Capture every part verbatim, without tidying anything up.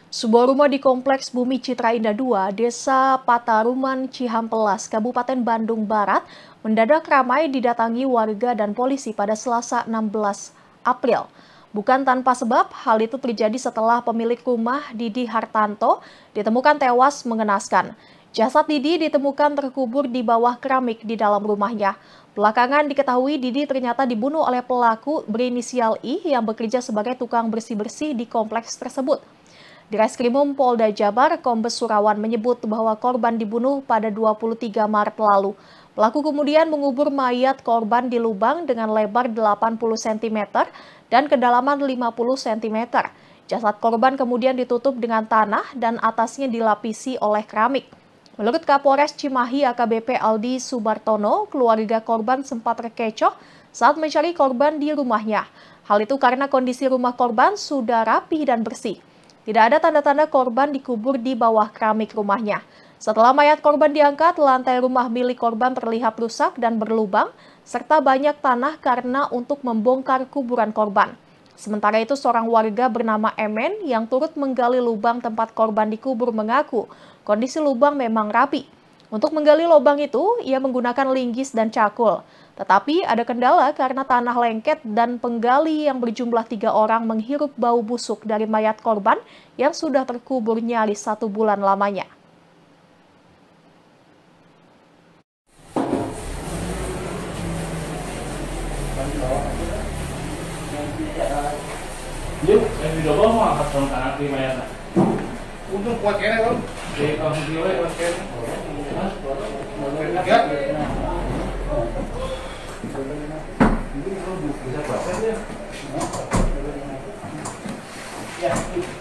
Sebuah rumah di Kompleks Bumi Citra Indah dua, Desa Pataruman, Cihampelas, Kabupaten Bandung Barat, mendadak ramai didatangi warga dan polisi pada Selasa enam belas April. Bukan tanpa sebab, hal itu terjadi setelah pemilik rumah Didi Hartanto ditemukan tewas mengenaskan. Jasad Didi ditemukan terkubur di bawah keramik di dalam rumahnya. Belakangan diketahui Didi ternyata dibunuh oleh pelaku berinisial I yang bekerja sebagai tukang bersih-bersih di kompleks tersebut. Di Reskrimum Polda Jabar, Kombes Surawan menyebut bahwa korban dibunuh pada dua puluh tiga Maret lalu. Pelaku kemudian mengubur mayat korban di lubang dengan lebar delapan puluh sentimeter dan kedalaman lima puluh sentimeter. Jasad korban kemudian ditutup dengan tanah dan atasnya dilapisi oleh keramik. Menurut Kapolres Cimahi A K B P Aldi Subartono, keluarga korban sempat terkecoh saat mencari korban di rumahnya. Hal itu karena kondisi rumah korban sudah rapi dan bersih. Tidak ada tanda-tanda korban dikubur di bawah keramik rumahnya. Setelah mayat korban diangkat, lantai rumah milik korban terlihat rusak dan berlubang, serta banyak tanah karena untuk membongkar kuburan korban. Sementara itu, seorang warga bernama Emen yang turut menggali lubang tempat korban dikubur mengaku kondisi lubang memang rapi. Untuk menggali lubang itu, ia menggunakan linggis dan cakul. Tetapi ada kendala karena tanah lengket dan penggali yang berjumlah tiga orang menghirup bau busuk dari mayat korban yang sudah terkubur nyaris satu bulan lamanya. Yuk, yang di double mau angkat sama tangan di mayatnya. Untuk kuat kene kan? Di kampung Kiwe kuat kene. Tiga. Bisa proses ya. Ya.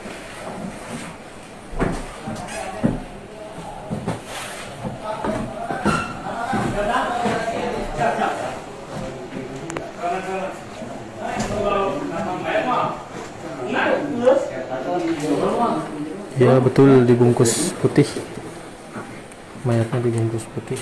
Ya betul, dibungkus putih, mayatnya dibungkus putih.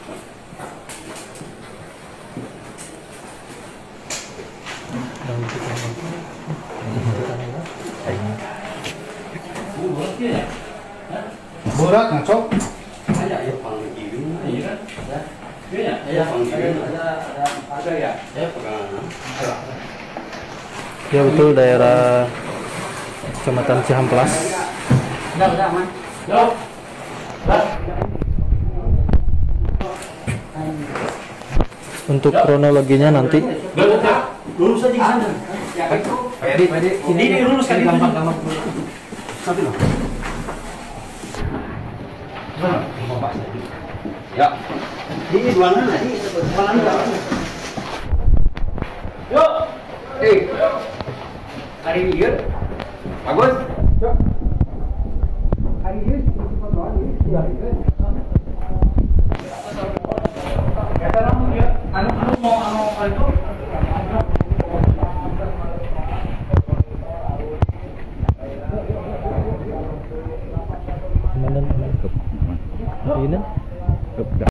Berat ngaco. Ada ya panggil ini, iya kan? Ya, ya panggil ada ada ada ya. Ya pegangan. Ya betul, daerah Kecamatan Cihampelas. Udah udah aman. Yo. Untuk kronologinya nanti. Lurus aja ke sana. Ya itu. Pedi, pedi. Ini lurus kan gampang-gampang. Satu loh. Ya. Ini dua nana, ini dua nana. Yuk. Eh. Hari ini ya. Bagus. Hari ini foto ini. Ya.